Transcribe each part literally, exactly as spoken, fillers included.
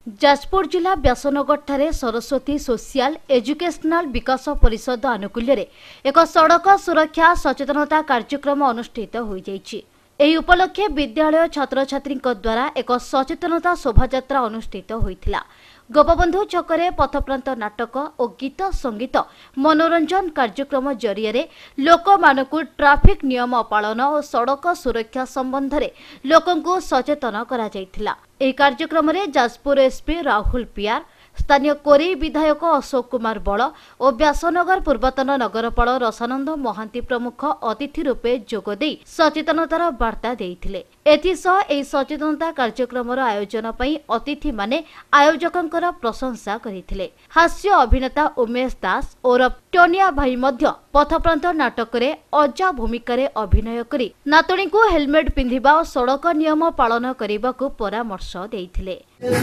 जाजपुर जिला व्यासनगर ठारे Saraswati social educational विकास परिषद आनुकूल्य एक सड़क सुरक्षा सचेतनता कार्यक्रम अनुष्ठित हो जाइछि। एही उपलक्षे विद्यालय छात्र छात्री द्वारा एक सचेतनता शोभायात्रा अनुष्ठित होइथिला। गोपबंधु छकरे पथप्रांत नाटक और गीत संगीत मनोरंजन कार्यक्रम जरिए लोक मानकु ट्राफिक नियम पालन और सड़क सुरक्षा संबंध में लोकंकु सचेतन करा जायथिला। एही कार्यक्रम में जाजपुर एसपी राहुल पियार, स्थानीय कोरी विधायक अशोक कुमार बड़ और व्यासनगर पूर्वतन नगरपाल रसानंद महांती प्रमुख अतिथि रूपे जोगदे सचेतनतार वार्ता देइथिले। एथिसह एही सचेतनता कार्यक्रम आयोजन पई अतिथि माने आयोजकंकर प्रशंसा करिथिले। हास्य अभिनेता उमेश दास और टोनिया भाई मध्य पथप्रांत नाटक रे अजा भूमिका रे अभिनय करी नातुणी को हेलमेट पिंधिबा और सड़क नियम पालन करने को परामर्श देइथिले।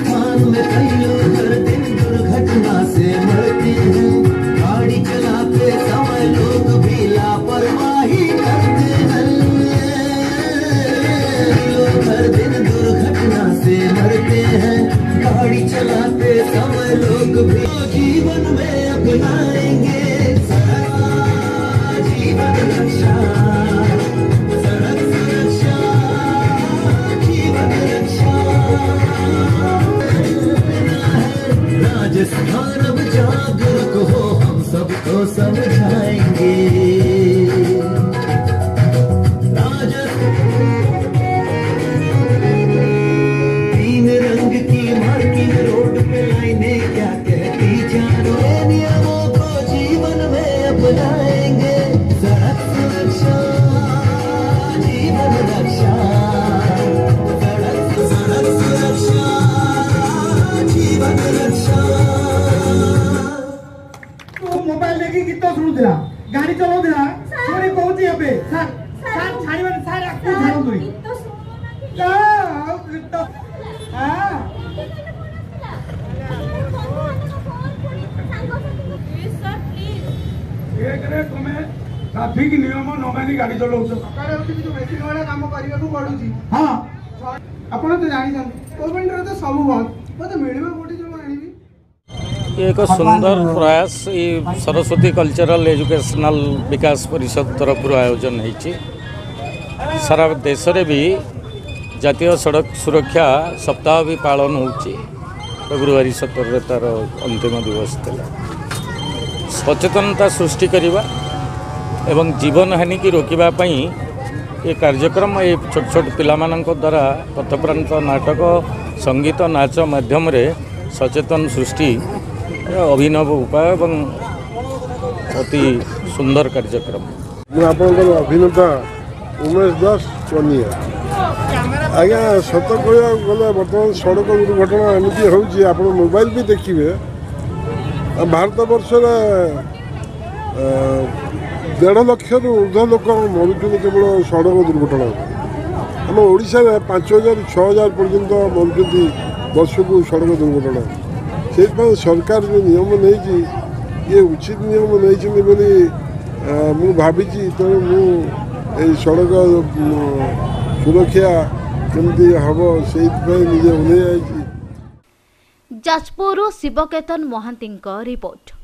दुर्घटना से मरते हैं, गाड़ी चलाते समय लोग भी लापरवाही करते हैं। लोग हर दिन दुर्घटना से मरते हैं, गाड़ी चलाते समय लोग भी जीवन में अपनाएंगे जीवन रक्षा, सड़क सुरक्षा, जीवन रक्षा। राजस्थान अब जागरूक हो, हम सबको समझाएंगे। तीन रंग की मार्किंग रोड पे लाइनें क्या कहती जानो, नियमों को जीवन में अपनाएंगे। सड़क सुरक्षा, जीवन रक्षा, सड़क सड़क सुरक्षा, जीवन रक्षा। मोबाइल लेके गीत शुणुला, गाड़ी चलाउला, चोरी कहूची अबे सर सर छाड़िबन सर आपको झाड़ू दूरी गीत सुनो ना आ गीत हां प्लीज सर प्लीज ए करे तुमे ट्रैफिक नियम न मानी गाड़ी चलाउछ सकाळे उठी जो मेसिन वाला काम करिया को पडुची। हां आपण तो जानि छन गवर्नमेंट रे तो सब बहुत मते मिलबे कोठी जो आनिबी। एक सुंदर प्रयास ये सरस्वती कल्चरल एजुकेशनल विकास परिषद तरफ आयोजन होती। सारा देश में भी जातीय सड़क सुरक्षा सप्ताह भी पालन हो फेब्रुआरी सतर तार अंतिम दिवस था। सचेतनता सृष्टि करवा एवं जीवन हानि की रोकवाई ये कार्यक्रम ये छोट छोट पिलामानंक द्वारा पथप्रांत नाटक संगीत नाच माध्यम सचेतन सृष्टि अभिनव उपाय एवं अति सुंदर कार्यक्रम। अभिनेता उमेश दास टोनिया आज्ञा सत कह गले बर्तमान सड़क दुर्घटना एमती होची आप मोबाइल भी देखिए। भारत वर्ष डेढ़ लक्ष ऊर्ध लोक मरुचुं केवल सड़क दुर्घटना। आम ओडिशा में पांच हजार छः हजार पर्यंत मरुचुं वर्ष को सड़क दुर्घटना। से सरकार जो नियम नहीं ये उचित नियम नहीं बोली मु भावी तेणु मु सड़क सुरक्षा केमती हम से निजे उन्हें जाजपुर शिवकेतन महांती रिपोर्ट।